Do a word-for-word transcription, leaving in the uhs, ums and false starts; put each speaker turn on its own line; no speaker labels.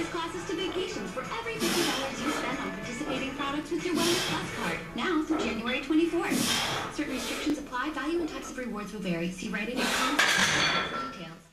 classes to vacations for every fifty dollars you spend on participating products with your Wellness Plus card. Now through January twenty-fourth. Certain restrictions apply. Value and types of rewards will vary. See Rite Aid for details.